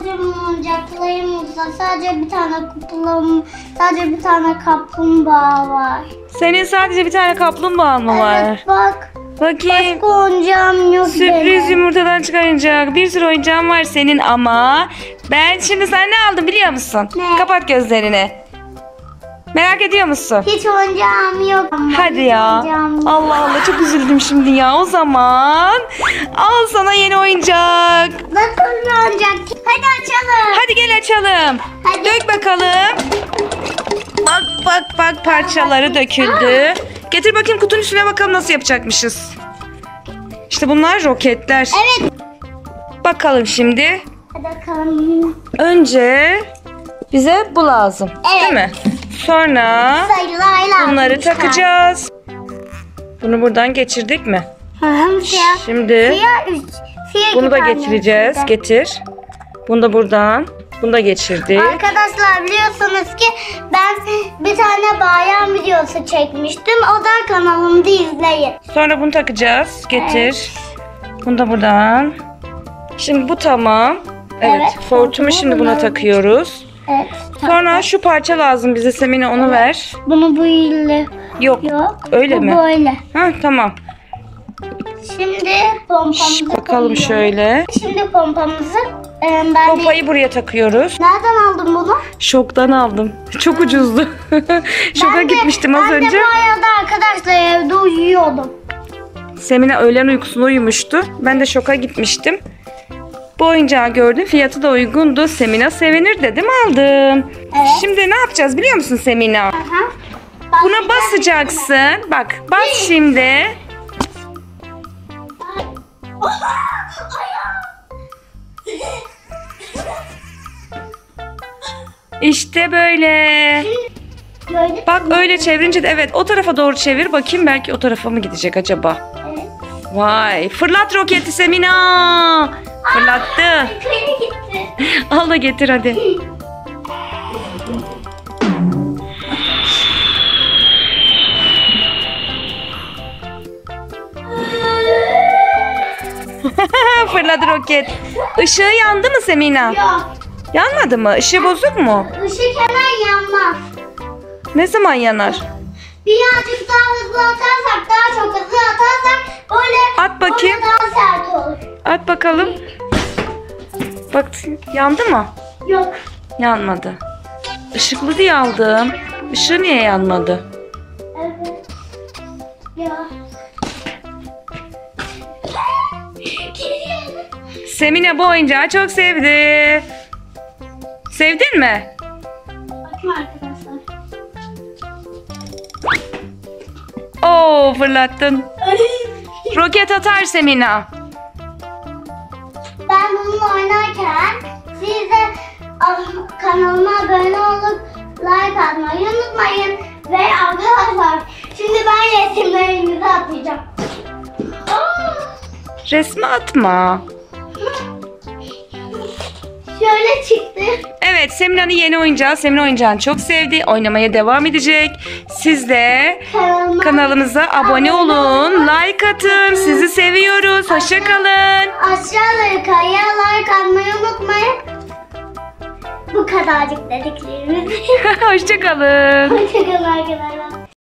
Oyuncaklarımızda sadece bir tane kutularım, sadece bir tane kaplumbağa var. Senin sadece bir tane kaplumbağan mı var? Evet bak. Bakayım. Başka oyuncağım yok Sürpriz benim. yumurtadan çıkaracak. Bir sürü oyuncağım var senin ama ben şimdi sen ne aldım biliyor musun? Ne? Kapat gözlerini. Merak ediyor musun? Hiç oyuncağım yok. Hadi ya. Oyuncağım yok. Allah Allah çok üzüldüm şimdi ya. O zaman al sana yeni oyuncak. Nasıl bir oyuncak? Hadi açalım. Hadi gel açalım. Hadi. Dök bakalım. Bak bak bak parçaları döküldü. Getir bakayım kutunun üstüne bakalım nasıl yapacakmışız. İşte bunlar roketler. Evet. Bakalım şimdi. Hadi bakalım. Önce bize bu lazım. Evet. Değil mi? Sonra Sayılarla bunları atmışlar. takacağız. Bunu buradan geçirdik mi? Hı hı, siyah. Şimdi Siyah bunu da iki tane getireceğiz. içinde. Getir. Bunu da buradan. Bunu da geçirdik. Arkadaşlar biliyorsunuz ki ben bir tane bayan videosu çekmiştim. O da kanalımda izleyin. Sonra bunu takacağız. Getir. Bunu da buradan. Şimdi bu tamam. Evet. Evet, Hortumu şimdi buna bunları- takıyoruz. Evet. Sonra şu parça lazım bize Semine onu ver. Bunu böyle Yok. yok. Öyle bu mi? böyle. Ha tamam. Şimdi pompamızı Bakalım koyuyoruz. şöyle. Şimdi pompamızı ben de... Pompayı buraya takıyoruz. Nereden aldın bunu? Şoktan aldım. Çok ucuzdu. Şoka gitmiştim az önce. Ben de bu arada arkadaşlar evde uyuyordum. Semine öğlen uykusuna uyumuştu. Ben de şoka gitmiştim. Bu oyuncağı gördüm. Fiyatı da uygundu. Semina sevinir dedim aldım. Evet. Şimdi ne yapacağız biliyor musun Semina? Aha. Buna basacaksın. Bak bas şimdi. İşte böyle. Böyle. Bak öyle çevirince de evet o tarafa doğru çevir. Bakayım belki o tarafa mı gidecek acaba? Evet. Vay fırlat roketi Semina. Fırlattı. Yukarı gitti. Al da getir hadi. Fırladı roket. Işığı yandı mı Semina? Yok. Yanmadı mı? Işığı bozuk mu? Işık hemen yanmaz. Ne zaman yanar? Birazcık daha hızlı atarsak, daha çok hızlı atarsak böyle At bakayım. böyle daha sert olur. At bakalım. Bak yandı mı? Yok. Yanmadı. Işıklı diye aldım. Işığı niye yanmadı? Evet. Ya. Semine bu oyuncağı çok sevdi. Sevdin mi? Bakın arkadaşlar. Oo fırlattın. Roket atar Semina. Ben bununla oynarken siz de kanalıma abone olup like atmayı unutmayın. Ve arkadaşlar şimdi ben resimlerinizi atacağım. Resmi atma. Şöyle çıktı. Evet Semina'nın yeni oyuncağı. Semina oyuncağını çok sevdi. Oynamaya devam edecek. Siz de kanalımıza abone olun. Like atın. Sizi seviyoruz. Hoşça kalın. Aşağıya like atmayı unutmayın. Bu kadarcık dediklerimiz. Hoşça kalın. Hoşçakalın arkadaşlar.